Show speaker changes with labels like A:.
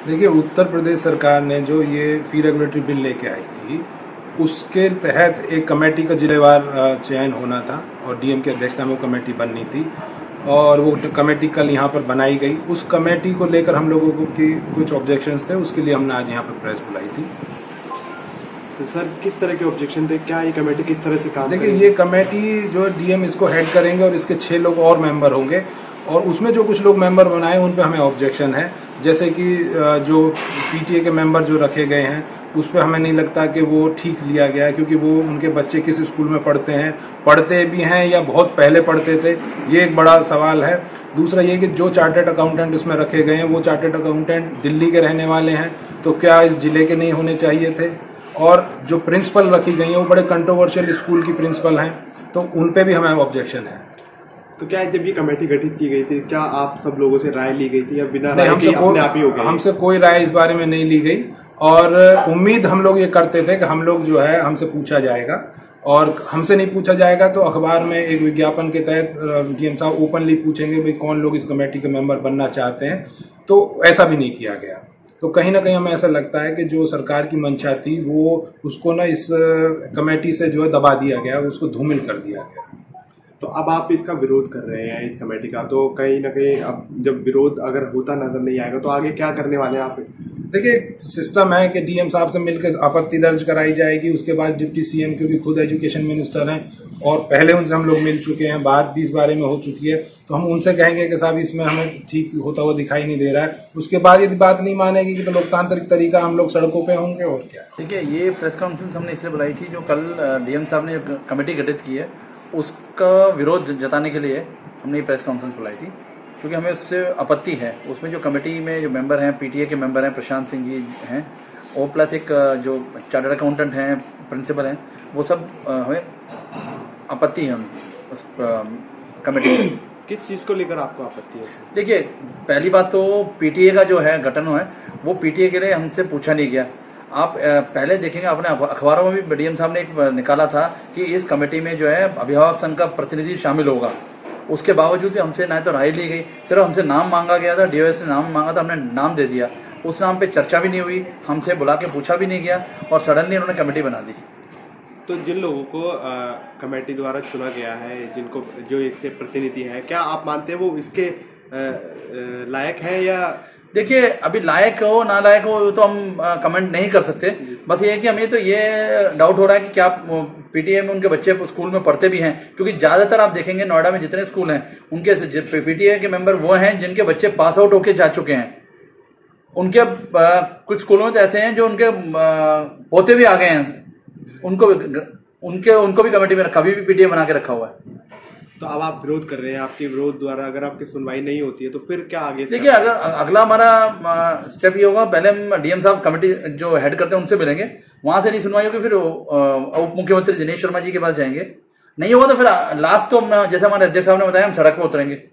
A: देखिए, उत्तर प्रदेश सरकार ने जो ये फी रेगुलेटरी बिल लेके आई थी, उसके तहत एक कमेटी का जिलेवार चयन होना था और डीएम की अध्यक्षता में वो कमेटी बननी थी और वो कमेटी कल यहाँ पर बनाई गई। उस कमेटी को लेकर हम लोगों को की कुछ ऑब्जेक्शंस थे, उसके लिए हमने आज यहाँ पर प्रेस बुलाई थी।
B: तो सर, किस तरह के ऑब्जेक्शन थे? क्या ये कमेटी किस तरह से काम
A: देखिए,
B: करेगी?
A: ये कमेटी जो डीएम इसको हेड करेंगे और इसके 6 लोग और मेंबर होंगे और उसमें जो कुछ लोग मेंबर बनाए उन पे हमें ऑब्जेक्शन है। जैसे कि जो पीटीए के मेंबर जो रखे गए हैं उस पर हमें नहीं लगता कि वो ठीक लिया गया है, क्योंकि वो उनके बच्चे किस स्कूल में पढ़ते भी हैं या बहुत पहले पढ़ते थे, ये एक बड़ा सवाल है। दूसरा ये कि जो चार्टर्ड अकाउंटेंट इसमें रखे गए हैं वो चार्टर्ड अकाउंटेंट दिल्ली के रहने वाले हैं, तो क्या इस जिले के नहीं होने चाहिए थे? और जो प्रिंसिपल रखी गई हैं वो बड़े कंट्रोवर्शियल स्कूल की प्रिंसिपल हैं, तो उन पे भी हमें ऑब्जेक्शन है।
B: तो क्या जब ये कमेटी गठित की गई थी, क्या आप सब लोगों से राय ली गई थी या बिना राय के अपने आप ही हो गई?
A: हमसे कोई राय इस बारे में नहीं ली गई और उम्मीद हम लोग ये करते थे कि हम लोग जो है हमसे पूछा जाएगा, और हमसे नहीं पूछा जाएगा तो अखबार में एक विज्ञापन के तहत डीएम साहब ओपनली पूछेंगे भाई कौन लोग इस कमेटी के मेंबर बनना चाहते हैं, तो ऐसा भी नहीं किया गया। तो कहीं ना कहीं हमें ऐसा लगता है कि जो सरकार की मंशा थी वो उसको ना इस कमेटी से जो है दबा दिया गया, उसको धूमिल कर दिया गया।
B: तो अब आप इसका विरोध कर रहे हैं इस कमेटी का, तो कहीं ना कहीं अब जब विरोध अगर होता नजर नहीं आएगा तो आगे क्या करने वाले हैं आप?
A: देखिए, सिस्टम है कि डीएम साहब से मिलकर आपत्ति दर्ज कराई जाएगी, उसके बाद डिप्टी सीएम क्योंकि खुद एजुकेशन मिनिस्टर हैं और पहले उनसे हम लोग मिल चुके हैं, बात भी इस बारे में हो चुकी है, तो हम उनसे कहेंगे कि साहब इसमें हमें ठीक होता हुआ दिखाई नहीं दे रहा है। उसके बाद यदि बात नहीं मानेगी कि तो लोकतांत्रिक तरीका हम लोग सड़कों पे होंगे और क्या।
C: देखिए, ये प्रेस कॉन्फ्रेंस हमने इसलिए बुलाई थी, जो कल डीएम साहब ने कमेटी गठित की है उसका विरोध जताने के लिए हमने ये प्रेस कॉन्फ्रेंस बुलाई थी, क्योंकि हमें उससे आपत्ति है। उसमें जो कमेटी में जो मेंबर हैं, पीटीए के मेंबर हैं, प्रशांत सिंह जी हैं, और प्लस एक जो चार्टर्ड अकाउंटेंट हैं, प्रिंसिपल हैं, वो सब हमें आपत्ति है उस कमेटी से।
B: किस चीज़ को लेकर आपको आपत्ति है?
C: देखिए, पहली बात तो पीटीए का जो है गठन है वो पीटीए के लिए हमसे पूछा नहीं गया। आप पहले देखेंगे, अपने अखबारों में भी डीएम साहब ने एक निकाला था कि इस कमेटी में जो है अभिभावक संघ का प्रतिनिधि शामिल होगा। उसके बावजूद भी हमसे ना तो राय ली गई, सिर्फ हमसे नाम मांगा गया था, डीओएस ने नाम मांगा था, हमने नाम दे दिया। उस नाम पे चर्चा भी नहीं हुई, हमसे बुला के पूछा भी नहीं गया और सडनली उन्होंने कमेटी बना दी।
B: तो जिन लोगों को कमेटी द्वारा चुना गया है, जिनको जो इसके प्रतिनिधि हैं, क्या आप मानते हैं वो इसके लायक है? या
C: देखिए, अभी लायक हो ना लायक हो तो हम कमेंट नहीं कर सकते। बस ये है कि हमें तो ये डाउट हो रहा है कि क्या पीटीए में उनके बच्चे स्कूल में पढ़ते भी हैं, क्योंकि ज्यादातर आप देखेंगे नोएडा में जितने स्कूल हैं उनके पीटीए के मेंबर वो हैं जिनके बच्चे पास आउट होके जा चुके हैं। उनके कुछ स्कूलों में तो ऐसे हैं जो उनके पोते भी आ गए हैं, उनको भी कमेटी में कभी भी पीटीए बना के रखा हुआ है।
B: तो अब आप विरोध कर रहे हैं, आपके विरोध द्वारा अगर आपकी सुनवाई नहीं होती है तो फिर क्या आगे?
C: देखिए, अगर अगला हमारा स्टेप ये होगा, पहले हम डीएम साहब कमेटी जो हेड करते हैं उनसे मिलेंगे, वहां से नहीं सुनवाई होगी फिर उप मुख्यमंत्री दिनेश शर्मा जी के पास जाएंगे। नहीं होगा तो फिर लास्ट तो जैसे हमारे अध्यक्ष साहब ने बताया हम सड़क पर उतरेंगे।